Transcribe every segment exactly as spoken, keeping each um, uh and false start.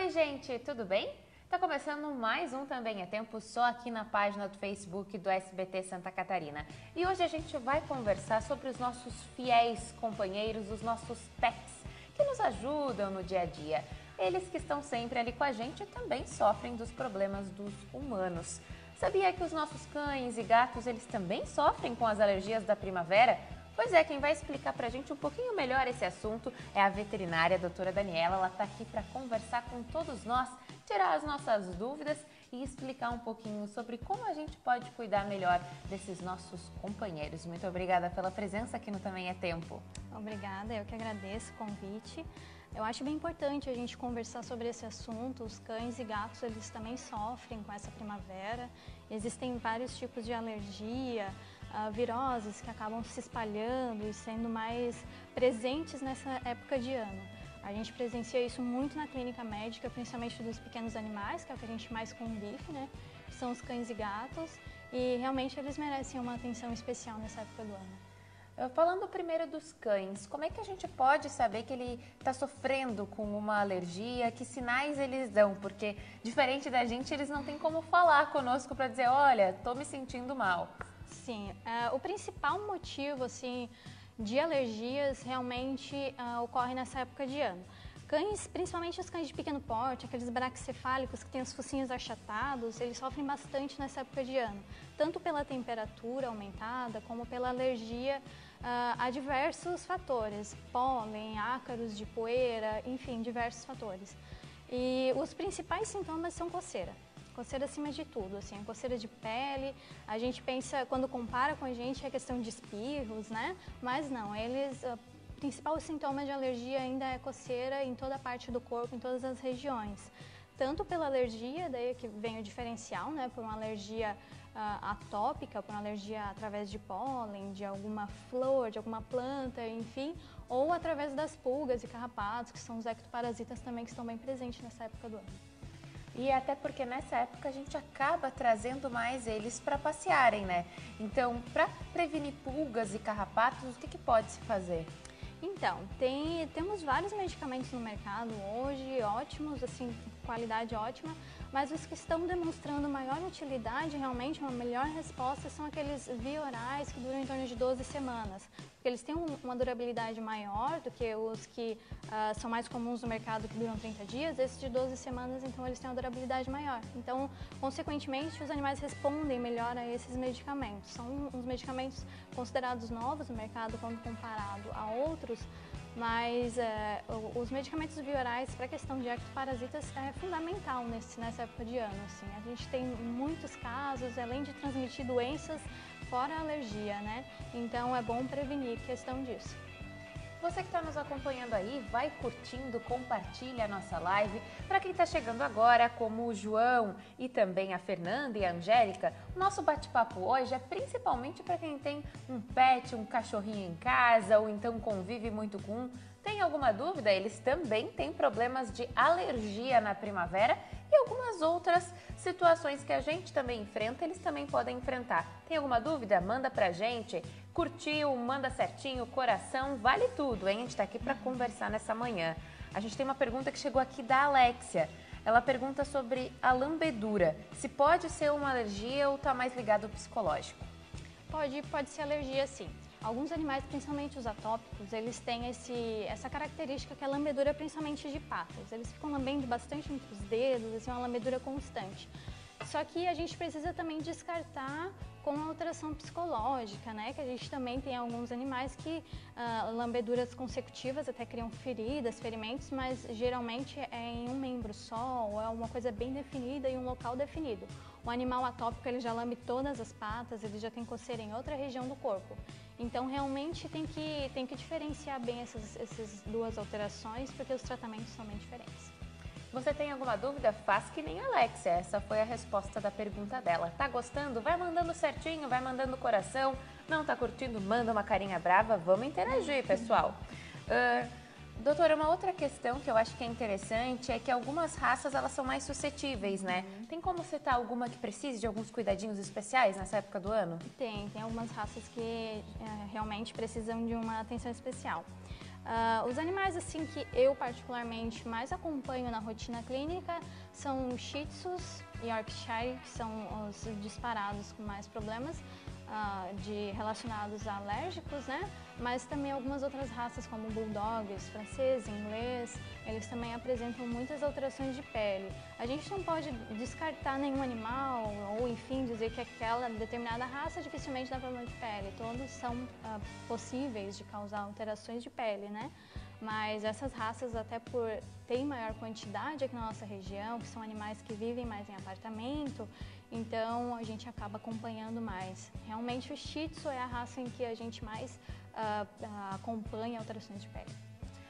Oi gente, tudo bem? Tá começando mais um Também é Tempo só aqui na página do Facebook do S B T Santa Catarina. E hoje a gente vai conversar sobre os nossos fiéis companheiros, os nossos pets, que nos ajudam no dia a dia. Eles que estão sempre ali com a gente também sofrem dos problemas dos humanos. Sabia que os nossos cães e gatos, eles também sofrem com as alergias da primavera? Pois é, quem vai explicar pra gente um pouquinho melhor esse assunto é a veterinária, a doutora Daniela. Ela tá aqui para conversar com todos nós, tirar as nossas dúvidas e explicar um pouquinho sobre como a gente pode cuidar melhor desses nossos companheiros. Muito obrigada pela presença aqui no Também é Tempo. Obrigada, eu que agradeço o convite. Eu acho bem importante a gente conversar sobre esse assunto. Os cães e gatos, eles também sofrem com essa primavera. Existem vários tipos de alergia, uh, viroses que acabam se espalhando e sendo mais presentes nessa época de ano. A gente presencia isso muito na clínica médica, principalmente dos pequenos animais, que é o que a gente mais convive, né? São os cães e gatos, e realmente eles merecem uma atenção especial nessa época do ano. Falando primeiro dos cães, como é que a gente pode saber que ele está sofrendo com uma alergia? Que sinais eles dão? Porque, diferente da gente, eles não têm como falar conosco para dizer, olha, estou me sentindo mal. Sim, uh, o principal motivo assim, de alergias realmente uh, ocorre nessa época de ano. Cães, principalmente os cães de pequeno porte, aqueles braquicefálicos que têm os focinhos achatados, eles sofrem bastante nessa época de ano, tanto pela temperatura aumentada, como pela alergia uh, a diversos fatores, pólen, ácaros de poeira, enfim, diversos fatores. E os principais sintomas são coceira. Coceira acima de tudo, assim, a coceira de pele, a gente pensa, quando compara com a gente, é questão de espirros, né? Mas não, eles... Uh, O principal sintoma de alergia ainda é coceira em toda a parte do corpo, em todas as regiões. Tanto pela alergia, daí que vem o diferencial, né, por uma alergia uh, atópica, por uma alergia através de pólen, de alguma flor, de alguma planta, enfim, ou através das pulgas e carrapatos, que são os ectoparasitas também que estão bem presentes nessa época do ano. E até porque nessa época a gente acaba trazendo mais eles para passearem, né? Então, para prevenir pulgas e carrapatos, o que, que pode se fazer? Então, tem, temos vários medicamentos no mercado hoje, ótimos, assim, qualidade ótima, mas os que estão demonstrando maior utilidade, realmente uma melhor resposta, são aqueles via orais que duram em torno de doze semanas, porque eles têm um, uma durabilidade maior do que os que uh, são mais comuns no mercado, que duram trinta dias, esses de doze semanas, então eles têm uma durabilidade maior. Então, consequentemente, os animais respondem melhor a esses medicamentos. São uns medicamentos considerados novos no mercado quando comparado a outros, mas é, os medicamentos biorais para a questão de ectoparasitas é fundamental nesse, nessa época de ano. Assim. A gente tem muitos casos, além de transmitir doenças, fora a alergia, né? Então é bom prevenir questão disso. Você que está nos acompanhando aí, vai curtindo, compartilha a nossa live. Para quem está chegando agora, como o João e também a Fernanda e a Angélica, o nosso bate-papo hoje é principalmente para quem tem um pet, um cachorrinho em casa ou então convive muito com um. Tem alguma dúvida? Eles também têm problemas de alergia na primavera e algumas outras situações que a gente também enfrenta, eles também podem enfrentar. Tem alguma dúvida? Manda pra gente. Curtiu, manda certinho, coração, vale tudo, hein? A gente tá aqui para conversar nessa manhã. A gente tem uma pergunta que chegou aqui da Alexia. Ela pergunta sobre a lambedura. Se pode ser uma alergia ou tá mais ligado ao psicológico? Pode, pode ser alergia, sim. Alguns animais, principalmente os atópicos, eles têm esse, essa característica que é a lambedura principalmente de patas. Eles ficam lambendo bastante entre os dedos, assim, uma lambedura constante. Só que a gente precisa também descartar com a alteração psicológica, né? Que a gente também tem alguns animais que uh, lambeduras consecutivas até criam feridas, ferimentos, mas geralmente é em um membro só, ou é uma coisa bem definida em um local definido. O animal atópico, ele já lambe todas as patas, ele já tem coceira em outra região do corpo. Então, realmente tem que, tem que diferenciar bem essas, essas duas alterações, porque os tratamentos são bem diferentes. Você tem alguma dúvida? Faz que nem a Alexia. Essa foi a resposta da pergunta dela. Tá gostando? Vai mandando certinho, vai mandando coração. Não tá curtindo? Manda uma carinha brava. Vamos interagir, pessoal. Uh, doutora, uma outra questão que eu acho que é interessante é que algumas raças elas são mais suscetíveis, né? Uhum. Tem como citar alguma que precise de alguns cuidadinhos especiais nessa época do ano? Tem, tem algumas raças que é, realmente precisam de uma atenção especial. Uh, os animais assim que eu particularmente mais acompanho na rotina clínica são Shih Tzus e Yorkshire, que são os disparados com mais problemas uh, de, relacionados a alérgicos, né? Mas também algumas outras raças como Bulldogs, francês, inglês, eles também apresentam muitas alterações de pele. A gente não pode descartar nenhum animal ou, enfim, dizer que aquela determinada raça dificilmente dá problema de pele. Todos são uh, possíveis de causar alterações de pele, né? Mas essas raças, até por ter maior quantidade aqui na nossa região, que são animais que vivem mais em apartamento, então a gente acaba acompanhando mais. Realmente o Shih Tzu é a raça em que a gente mais uh, uh, acompanha alterações de pele.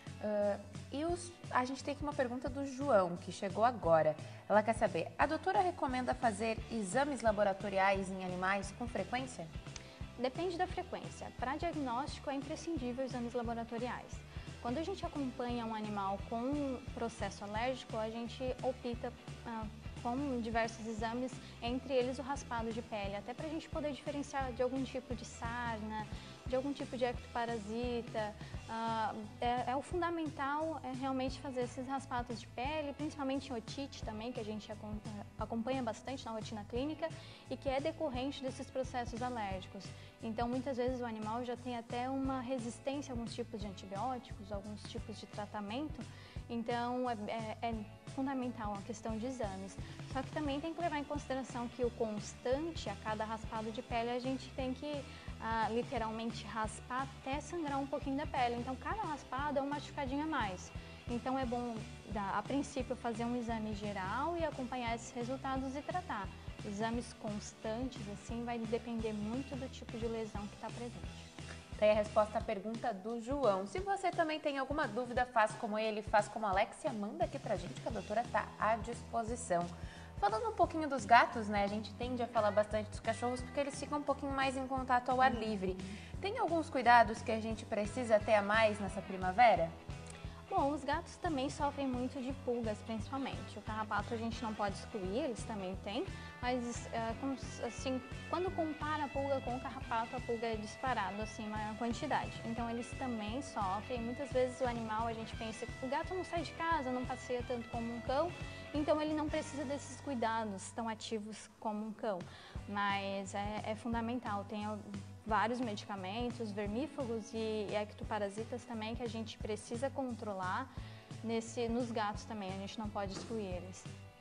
Uh, e os, a gente tem aqui uma pergunta do João, que chegou agora. Ela quer saber, a doutora recomenda fazer exames laboratoriais em animais com frequência? Depende da frequência. Para diagnóstico é imprescindível exames laboratoriais. Quando a gente acompanha um animal com processo alérgico, a gente opta uh, com diversos exames, entre eles o raspado de pele, até para a gente poder diferenciar de algum tipo de sarna, de algum tipo de ectoparasita. Uh, é, é o fundamental é realmente fazer esses raspados de pele, principalmente em otite também, que a gente acompanha bastante na rotina clínica e que é decorrente desses processos alérgicos. Então, muitas vezes o animal já tem até uma resistência a alguns tipos de antibióticos, alguns tipos de tratamento. Então, é, é, é fundamental a questão de exames. Só que também tem que levar em consideração que o constante, a cada raspado de pele, a gente tem que ah, literalmente raspar até sangrar um pouquinho da pele. Então, cada raspado é um machucadinho a mais. Então, é bom, a princípio, fazer um exame geral e acompanhar esses resultados e tratar. Exames constantes, assim, vai depender muito do tipo de lesão que está presente. Tem a resposta à pergunta do João. Se você também tem alguma dúvida, faz como ele, faz como a Alexia, manda aqui pra gente que a doutora está à disposição. Falando um pouquinho dos gatos, né, a gente tende a falar bastante dos cachorros porque eles ficam um pouquinho mais em contato ao ar livre. Tem alguns cuidados que a gente precisa ter a mais nessa primavera? Bom, os gatos também sofrem muito de pulgas, principalmente. O carrapato a gente não pode excluir, eles também têm, mas assim, quando compara a pulga com o carrapato, a pulga é disparado, assim, em maior quantidade. Então, eles também sofrem. Muitas vezes o animal, a gente pensa que o gato não sai de casa, não passeia tanto como um cão, então ele não precisa desses cuidados tão ativos como um cão. Mas é, é fundamental, tem vários medicamentos, vermífugos e ectoparasitas também que a gente precisa controlar nesse, nos gatos também, a gente não pode excluir eles.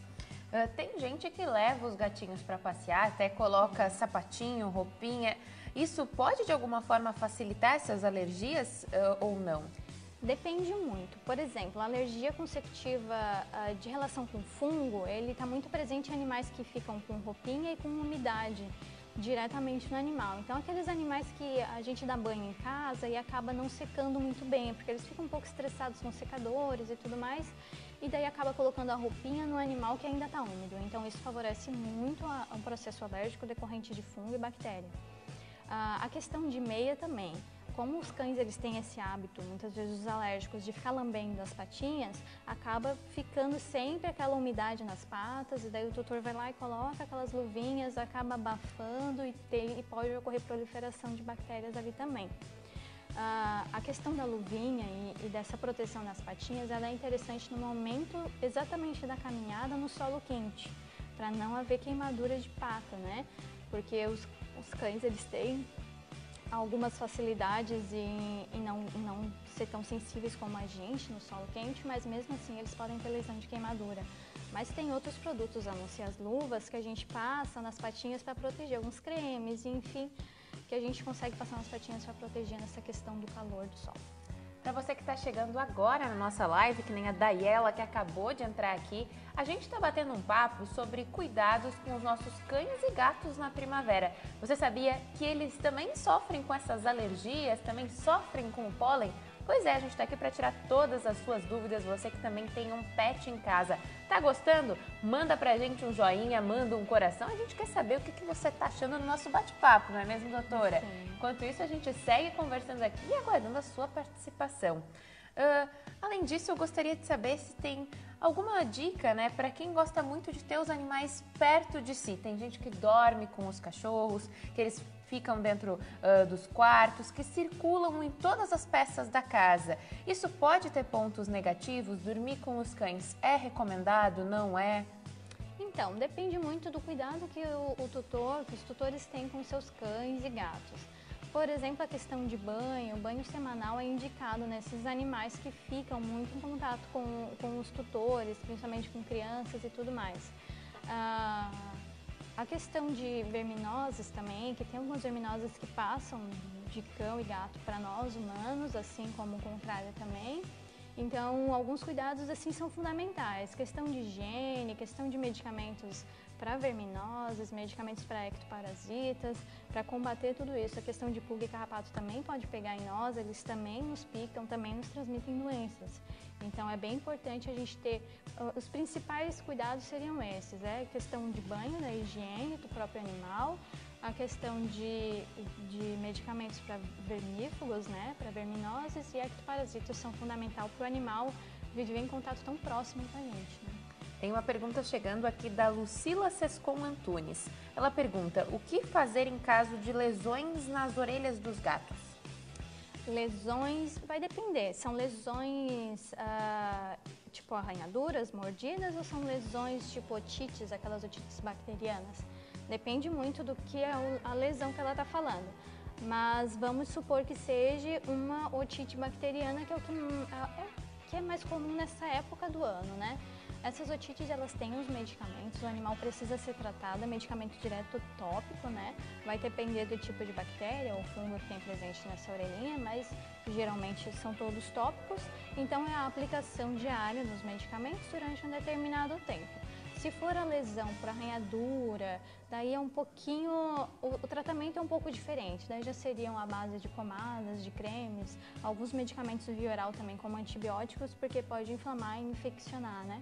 Uh, tem gente que leva os gatinhos para passear, até coloca sapatinho, roupinha. Isso pode de alguma forma facilitar essas alergias uh, ou não? Depende muito. Por exemplo, a alergia consecutiva uh, de relação com fungo, ele está muito presente em animais que ficam com roupinha e com umidade diretamente no animal. Então, aqueles animais que a gente dá banho em casa e acaba não secando muito bem, porque eles ficam um pouco estressados com secadores e tudo mais, e daí acaba colocando a roupinha no animal que ainda está úmido. Então, isso favorece muito o processo alérgico decorrente de fungo e bactéria. Uh, a questão de meia também. Como os cães eles têm esse hábito, muitas vezes os alérgicos, de ficar lambendo as patinhas, acaba ficando sempre aquela umidade nas patas, e daí o tutor vai lá e coloca aquelas luvinhas, acaba abafando e, tem, e pode ocorrer proliferação de bactérias ali também. Ah, a questão da luvinha e, e dessa proteção nas patinhas, ela é interessante no momento exatamente da caminhada no solo quente, para não haver queimadura de pata, né? Porque os, os cães eles têm algumas facilidades em, em, não, em não ser tão sensíveis como a gente no solo quente, mas mesmo assim eles podem ter lesão de queimadura. Mas tem outros produtos, a não ser as luvas, que a gente passa nas patinhas para proteger, alguns cremes, enfim, que a gente consegue passar nas patinhas para proteger nessa questão do calor do sol. Para você que está chegando agora na nossa live, que nem a Daiela que acabou de entrar aqui, a gente está batendo um papo sobre cuidados com os nossos cães e gatos na primavera. Você sabia que eles também sofrem com essas alergias, também sofrem com o pólen? Pois é, a gente está aqui para tirar todas as suas dúvidas, você que também tem um pet em casa. Tá gostando? Manda pra gente um joinha, manda um coração, a gente quer saber o que, que você tá achando do nosso bate-papo, não é mesmo, doutora? Sim. Enquanto isso, a gente segue conversando aqui e aguardando a sua participação. Uh, além disso, eu gostaria de saber se tem alguma dica, né, para quem gosta muito de ter os animais perto de si. Tem gente que dorme com os cachorros, que eles ficam dentro uh, dos quartos, que circulam em todas as peças da casa. Isso pode ter pontos negativos? Dormir com os cães é recomendado, não é? Então, depende muito do cuidado que o, o tutor, que os tutores têm com seus cães e gatos. Por exemplo, a questão de banho, o banho semanal é indicado nesses animais que ficam muito em contato com, com os tutores, principalmente com crianças e tudo mais. Ah, a questão de verminoses também, que tem algumas verminoses que passam de cão e gato para nós humanos, assim como o contrário também. Então, alguns cuidados assim são fundamentais. Questão de higiene, questão de medicamentos para verminoses, medicamentos para ectoparasitas, para combater tudo isso. A questão de pulga e carrapato também pode pegar em nós, eles também nos picam, também nos transmitem doenças. Então, é bem importante a gente ter, uh, os principais cuidados seriam esses, é a questão de banho, da higiene do próprio animal, a questão de, de medicamentos para vermífugos, né, para verminoses, e ectoparasitas são fundamentais para o animal viver em contato tão próximo com a gente, né? Tem uma pergunta chegando aqui da Lucila Sescon Antunes. Ela pergunta, o que fazer em caso de lesões nas orelhas dos gatos? Lesões, vai depender, são lesões ah, tipo arranhaduras, mordidas, ou são lesões tipo otites, aquelas otites bacterianas? Depende muito do que é a lesão que ela está falando. Mas vamos supor que seja uma otite bacteriana, que é o que é, que é mais comum nessa época do ano, né? Essas otites, elas têm os medicamentos, o animal precisa ser tratado, medicamento direto tópico, né? Vai depender do tipo de bactéria ou fungo que tem presente nessa orelhinha, mas geralmente são todos tópicos. Então, é a aplicação diária dos medicamentos durante um determinado tempo. Se for a lesão por arranhadura, daí é um pouquinho, o, o tratamento é um pouco diferente, daí já seriam a base de pomadas, de cremes, alguns medicamentos via oral também como antibióticos, porque pode inflamar e infeccionar, né?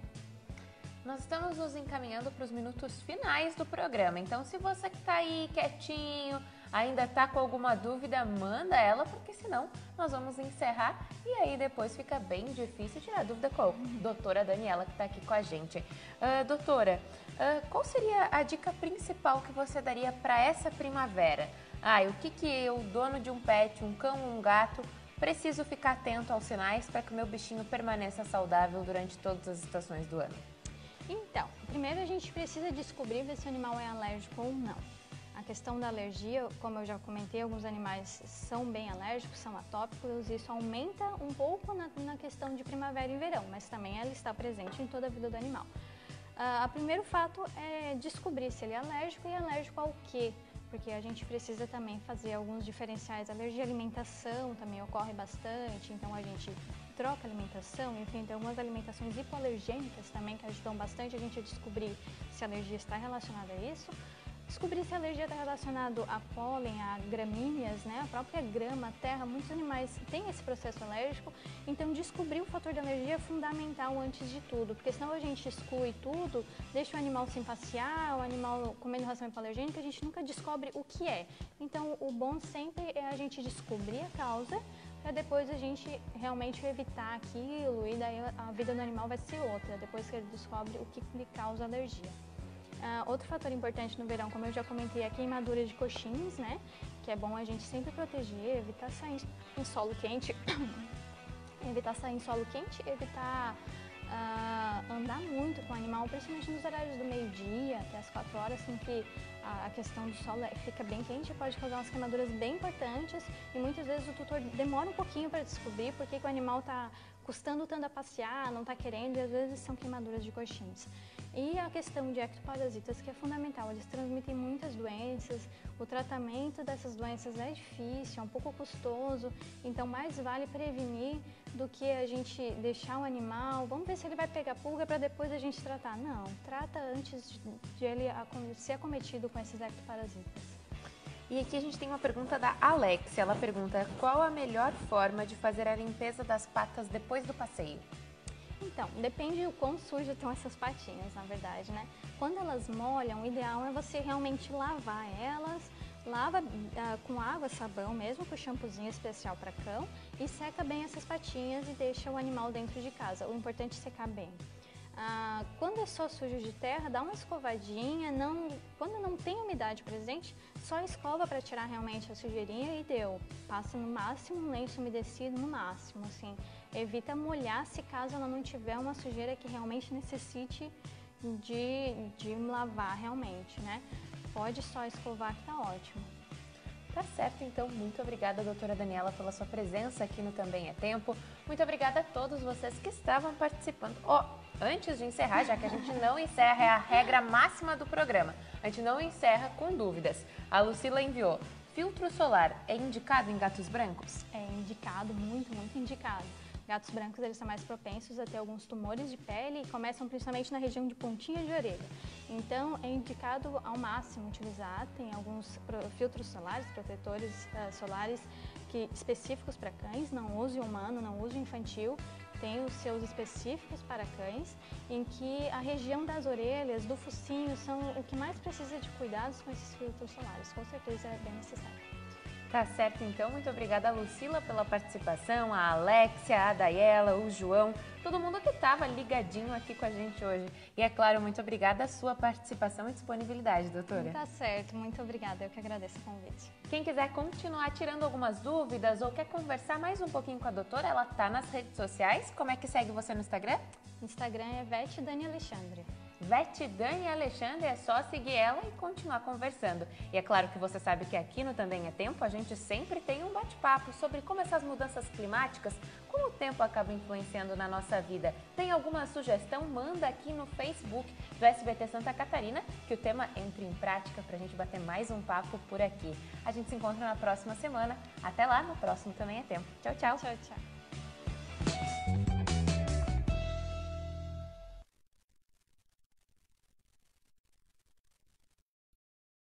Nós estamos nos encaminhando para os minutos finais do programa, então se você que está aí quietinho, ainda está com alguma dúvida, manda ela, porque senão nós vamos encerrar e aí depois fica bem difícil tirar dúvida com a doutora Daniela que está aqui com a gente. Uh, doutora, uh, qual seria a dica principal que você daria para essa primavera? Ah, o que, que eu, dono de um pet, um cão ou um gato, preciso ficar atento aos sinais para que o meu bichinho permaneça saudável durante todas as estações do ano? Então, primeiro a gente precisa descobrir se o animal é alérgico ou não. A questão da alergia, como eu já comentei, alguns animais são bem alérgicos, são atópicos, isso aumenta um pouco na, na questão de primavera e verão, mas também ela está presente em toda a vida do animal. Uh, o primeiro fato é descobrir se ele é alérgico e alérgico ao quê, porque a gente precisa também fazer alguns diferenciais. A alergia à alimentação também ocorre bastante, então a gente troca alimentação, enfim, tem algumas alimentações hipoalergênicas também que ajudam bastante a gente a descobrir se a alergia está relacionada a isso. Descobrir se a alergia está relacionada a pólen, a gramíneas, né? A própria grama, a terra, muitos animais têm esse processo alérgico, então descobrir o fator de alergia é fundamental antes de tudo, porque senão a gente exclui tudo, deixa o animal sem passear, o animal comendo ração hipoalergênica, a gente nunca descobre o que é. Então o bom sempre é a gente descobrir a causa, para depois a gente realmente evitar aquilo e daí a vida do animal vai ser outra, depois que ele descobre o que lhe causa alergia. Uh, outro fator importante no verão, como eu já comentei, é a queimadura de coxins, né? Que é bom a gente sempre proteger, evitar sair em solo quente, evitar sair em solo quente, evitar uh, andar muito com o animal, principalmente nos horários do meio-dia até as quatro horas, em que a questão do solo fica bem quente, pode causar umas queimaduras bem importantes e muitas vezes o tutor demora um pouquinho para descobrir porque que o animal está custando tanto a passear, não está querendo, e às vezes são queimaduras de coxins. E a questão de ectoparasitas, que é fundamental, eles transmitem muitas doenças, o tratamento dessas doenças é difícil, é um pouco custoso, então mais vale prevenir do que a gente deixar o animal, vamos ver se ele vai pegar pulga para depois a gente tratar. Não, trata antes de ele ser acometido com esses ectoparasitas. E aqui a gente tem uma pergunta da Alex, ela pergunta qual a melhor forma de fazer a limpeza das patas depois do passeio? Então, depende do quão sujas estão essas patinhas, na verdade, né? Quando elas molham, o ideal é você realmente lavar elas, lava uh, com água, sabão mesmo, com shampoozinho especial para cão e seca bem essas patinhas e deixa o animal dentro de casa. O importante é secar bem. Ah, quando é só sujo de terra, dá uma escovadinha, não, quando não tem umidade presente, só escova para tirar realmente a sujeirinha e deu. Passa no máximo um lenço umedecido, no máximo, assim. Evita molhar se caso ela não tiver uma sujeira que realmente necessite de, de lavar realmente, né? Pode só escovar que tá ótimo. Tá certo, então, muito obrigada, doutora Daniela, pela sua presença aqui no Também é Tempo. Muito obrigada a todos vocês que estavam participando. Ó, oh, antes de encerrar, já que a gente não encerra, é a regra máxima do programa, a gente não encerra com dúvidas. A Lucila enviou: filtro solar é indicado em gatos brancos? É indicado, muito, muito indicado. Gatos brancos, eles são mais propensos a ter alguns tumores de pele e começam principalmente na região de pontinha de orelha. Então, é indicado ao máximo utilizar. Tem alguns filtros solares, protetores uh, solares que, específicos para cães, não use humano, não use infantil. Tem os seus específicos para cães, em que a região das orelhas, do focinho, são o que mais precisa de cuidados com esses filtros solares. Com certeza é bem necessário. Tá certo, então. Muito obrigada a Lucila pela participação, a Alexia, a Daiela, o João, todo mundo que estava ligadinho aqui com a gente hoje. E, é claro, muito obrigada a sua participação e disponibilidade, doutora. Tá certo, muito obrigada. Eu que agradeço o convite. Quem quiser continuar tirando algumas dúvidas ou quer conversar mais um pouquinho com a doutora, ela tá nas redes sociais. Como é que segue você no Instagram? Instagram é Vete Dani Alexandre. Vete Dani Alexandre, é só seguir ela e continuar conversando. E é claro que você sabe que aqui no Também é Tempo a gente sempre tem um bate-papo sobre como essas mudanças climáticas, como o tempo acaba influenciando na nossa vida. Tem alguma sugestão? Manda aqui no Facebook do S B T Santa Catarina, que o tema entre em prática para a gente bater mais um papo por aqui. A gente se encontra na próxima semana. Até lá, no próximo Também é Tempo. Tchau, tchau. Tchau, tchau.